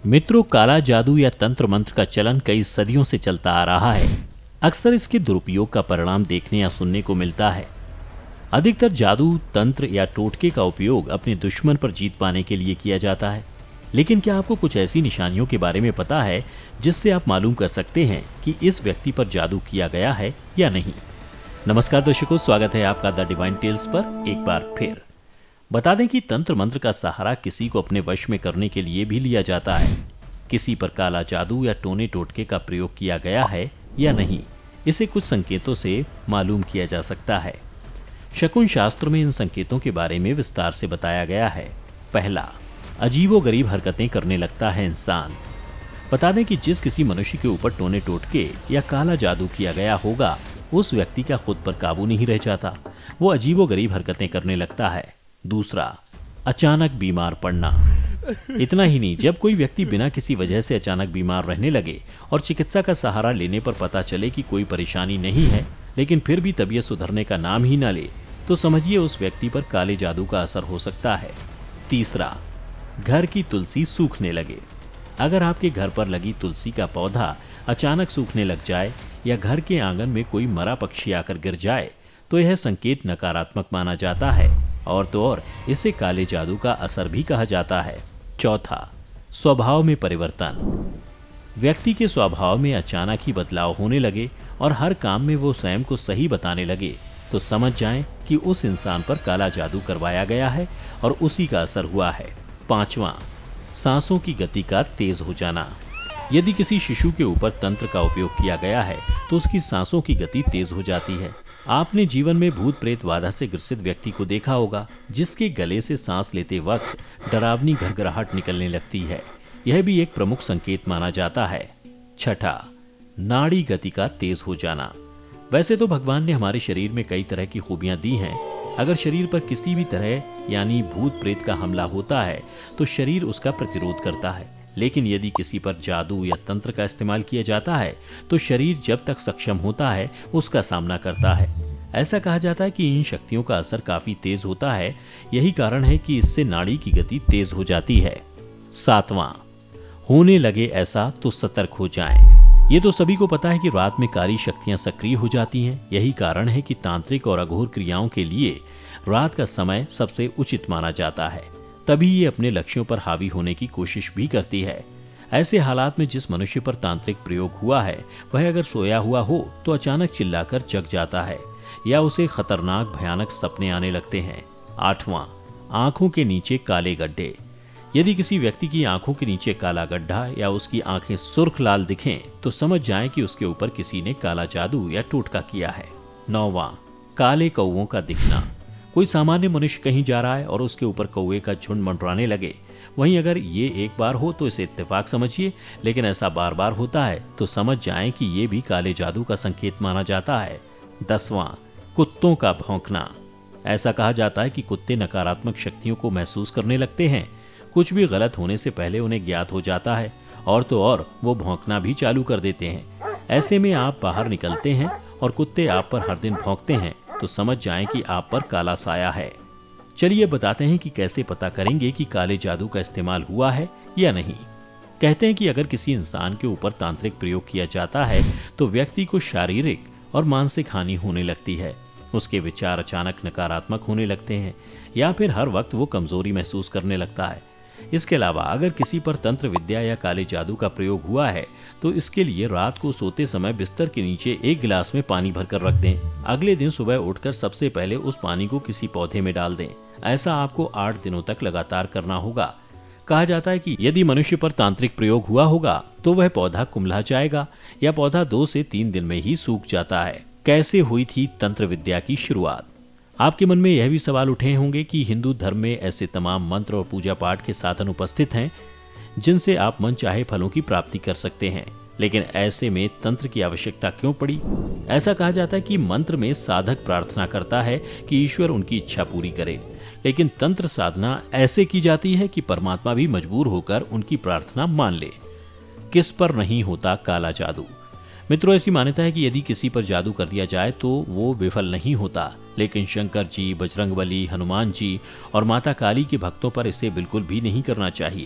मित्रों, काला जादू या तंत्र मंत्र का चलन कई सदियों से चलता आ रहा है। अक्सर इसके दुरुपयोग का परिणाम देखने या सुनने को मिलता है। अधिकतर जादू, तंत्र या टोटके का उपयोग अपने दुश्मन पर जीत पाने के लिए किया जाता है। लेकिन क्या आपको कुछ ऐसी निशानियों के बारे में पता है जिससे आप मालूम कर सकते हैं कि इस व्यक्ति पर जादू किया गया है या नहीं? नमस्कार दर्शकों, स्वागत है आपका द डिवाइन टेल्स पर एक बार फिर। बता दें कि तंत्र मंत्र का सहारा किसी को अपने वश में करने के लिए भी लिया जाता है। किसी पर काला जादू या टोने टोटके का प्रयोग किया गया है या नहीं, इसे कुछ संकेतों से मालूम किया जा सकता है। शकुन शास्त्र में इन संकेतों के बारे में विस्तार से बताया गया है। पहला, अजीबोगरीब हरकतें करने लगता है इंसान। बता दें कि जिस किसी मनुष्य के ऊपर टोने टोटके या काला जादू किया गया होगा, उस व्यक्ति का खुद पर काबू नहीं रह जाता, वो अजीबोगरीब हरकतें करने लगता है। दूसरा, अचानक बीमार पड़ना। इतना ही नहीं, जब कोई व्यक्ति बिना किसी वजह से अचानक बीमार रहने लगे और चिकित्सा का सहारा लेने पर पता चले कि कोई परेशानी नहीं है, लेकिन फिर भी तबीयत सुधरने का नाम ही ना ले, तो समझिए उस व्यक्ति पर काले जादू का असर हो सकता है। तीसरा, घर की तुलसी सूखने लगे। अगर आपके घर पर लगी तुलसी का पौधा अचानक सूखने लग जाए या घर के आंगन में कोई मरा पक्षी आकर गिर जाए, तो यह संकेत नकारात्मक माना जाता है और तो और इसे काले जादू का असर भी कहा जाता है। चौथा, स्वभाव में परिवर्तन। व्यक्ति के स्वभाव में अचानक ही बदलाव होने लगे और हर काम में वो स्वयं को सही बताने लगे, तो समझ जाएं कि उस इंसान पर काला जादू करवाया गया है और उसी का असर हुआ है। पांचवा, सांसों की गति का तेज हो जाना। यदि किसी शिशु के ऊपर तंत्र का उपयोग किया गया है तो उसकी सांसों की गति तेज हो जाती है। आपने जीवन में भूत प्रेत बाधा से ग्रसित व्यक्ति को देखा होगा, जिसके गले से सांस लेते वक्त डरावनी घरघराहट निकलने लगती है। यह भी एक प्रमुख संकेत माना जाता है। छठा, नाड़ी गति का तेज हो जाना। वैसे तो भगवान ने हमारे शरीर में कई तरह की खूबियां दी हैं। अगर शरीर पर किसी भी तरह यानी भूत प्रेत का हमला होता है तो शरीर उसका प्रतिरोध करता है, लेकिन यदि किसी पर जादू या तंत्र का इस्तेमाल किया जाता है तो शरीर जब तक सक्षम होता है उसका सामना करता है। ऐसा कहा जाता है कि इन शक्तियों का असर काफी तेज होता है। यही कारण है कि इससे नाड़ी की गति तेज हो जाती है। सातवां, होने लगे ऐसा तो सतर्क हो जाएं। ये तो सभी को पता है कि रात में काली शक्तियां सक्रिय हो जाती हैं। यही कारण है कि तांत्रिक और अघोर क्रियाओं के लिए रात का समय सबसे उचित माना जाता है। तभी ये अपने लक्ष्यों पर हावी होने की कोशिश भी करती है। ऐसे हालात में जिस मनुष्य पर तांत्रिक प्रयोग हुआ है वह अगर सोया हुआ हो तो अचानक चिल्लाकर जग जाता है या उसे खतरनाक भयानक सपने आने लगते हैं। आठवां, आंखों के नीचे काले गड्ढे। यदि किसी व्यक्ति की आंखों के नीचे काला गड्ढा या उसकी आंखें सुर्ख लाल दिखें तो समझ जाएं कि उसके ऊपर किसी ने काला जादू या टोटका किया है। नौवां, काले कौवों का दिखना। कोई सामान्य मनुष्य कहीं जा रहा है और उसके ऊपर कौवे का झुंड मंडराने लगे। वहीं अगर ये एक बार हो तो इसे इत्तेफाक समझिए, लेकिन ऐसा बार बार होता है तो समझ जाएं कि ये भी काले जादू का संकेत माना जाता है। 10वां, कुत्तों का भौंकना। ऐसा कहा जाता है कि कुत्ते नकारात्मक शक्तियों को महसूस करने लगते हैं। कुछ भी गलत होने से पहले उन्हें ज्ञात हो जाता है और तो और वो भौंकना भी चालू कर देते हैं। ऐसे में आप बाहर निकलते हैं और कुत्ते आप पर हर दिन भौंकते हैं तो समझ जाएं कि आप पर काला साया है। चलिए बताते हैं कि कैसे पता करेंगे कि काले जादू का इस्तेमाल हुआ है या नहीं। कहते हैं कि अगर किसी इंसान के ऊपर तांत्रिक प्रयोग किया जाता है तो व्यक्ति को शारीरिक और मानसिक हानि होने लगती है। उसके विचार अचानक नकारात्मक होने लगते हैं या फिर हर वक्त वो कमजोरी महसूस करने लगता है। इसके अलावा अगर किसी पर तंत्र विद्या या काले जादू का प्रयोग हुआ है तो इसके लिए रात को सोते समय बिस्तर के नीचे एक गिलास में पानी भरकर रख दें। अगले दिन सुबह उठकर सबसे पहले उस पानी को किसी पौधे में डाल दें। ऐसा आपको 8 दिनों तक लगातार करना होगा। कहा जाता है कि यदि मनुष्य पर तांत्रिक प्रयोग हुआ होगा तो वह पौधा कुम्हला जाएगा या पौधा 2 से 3 दिन में ही सूख जाता है। कैसे हुई थी तंत्र विद्या की शुरुआत? आपके मन में यह भी सवाल उठे होंगे कि हिंदू धर्म में ऐसे तमाम मंत्र और पूजा पाठ के साधन उपस्थित हैं जिनसे आप मन चाहे फलों की प्राप्ति कर सकते हैं, लेकिन ऐसे में तंत्र की आवश्यकता क्यों पड़ी? ऐसा कहा जाता है कि मंत्र में साधक प्रार्थना करता है कि ईश्वर उनकी इच्छा पूरी करे, लेकिन तंत्र साधना ऐसे की जाती है कि परमात्मा भी मजबूर होकर उनकी प्रार्थना मान ले। किस पर नहीं होता काला जादू? मित्रों, ऐसी मान्यता है कि यदि किसी पर जादू कर दिया जाए तो वो विफल नहीं होता, लेकिन शंकर जी, बजरंगबली, हनुमान जी और माता काली के भक्तों पर इसे बिल्कुल भी नहीं करना चाहिए,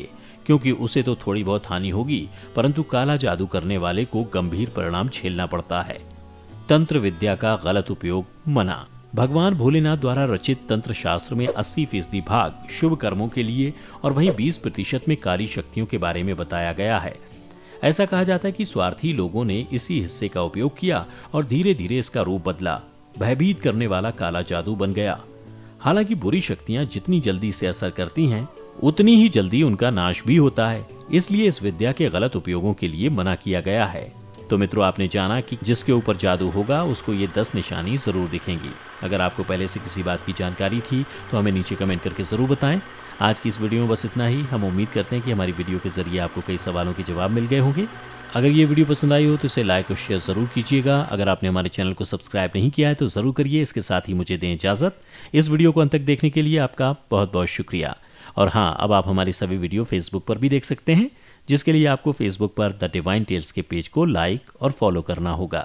क्योंकि उसे तो थोड़ी बहुत हानि होगी, परंतु काला जादू करने वाले को गंभीर परिणाम झेलना पड़ता है। तंत्र विद्या का गलत उपयोग मना। भगवान भोलेनाथ द्वारा रचित तंत्र शास्त्र में 80% भाग शुभ कर्मों के लिए और वहीं 20% में काली शक्तियों के बारे में बताया गया है। ऐसा कहा जाता है कि स्वार्थी लोगों ने इसी हिस्से का उपयोग किया और धीरे धीरे इसका रूप बदला, भयभीत करने वाला काला जादू बन गया। हालांकि बुरी शक्तियां जितनी जल्दी से असर करती हैं, उतनी ही जल्दी उनका नाश भी होता है। इसलिए इस विद्या के गलत उपयोगों के लिए मना किया गया है। तो मित्रों, आपने जाना कि जिसके ऊपर जादू होगा उसको ये 10 निशानी जरूर दिखेंगी। अगर आपको पहले से किसी बात की जानकारी थी तो हमें नीचे कमेंट करके जरूर बताएं। आज की इस वीडियो में बस इतना ही। हम उम्मीद करते हैं कि हमारी वीडियो के जरिए आपको कई सवालों के जवाब मिल गए होंगे। अगर ये वीडियो पसंद आई हो तो इसे लाइक और शेयर जरूर कीजिएगा। अगर आपने हमारे चैनल को सब्सक्राइब नहीं किया है तो जरूर करिए। इसके साथ ही मुझे दें इजाजत। इस वीडियो को अंत तक देखने के लिए आपका बहुत बहुत शुक्रिया। और हाँ, अब आप हमारी सभी वीडियो फेसबुक पर भी देख सकते हैं, जिसके लिए आपको फेसबुक पर द डिवाइन टेल्स के पेज को लाइक और फॉलो करना होगा।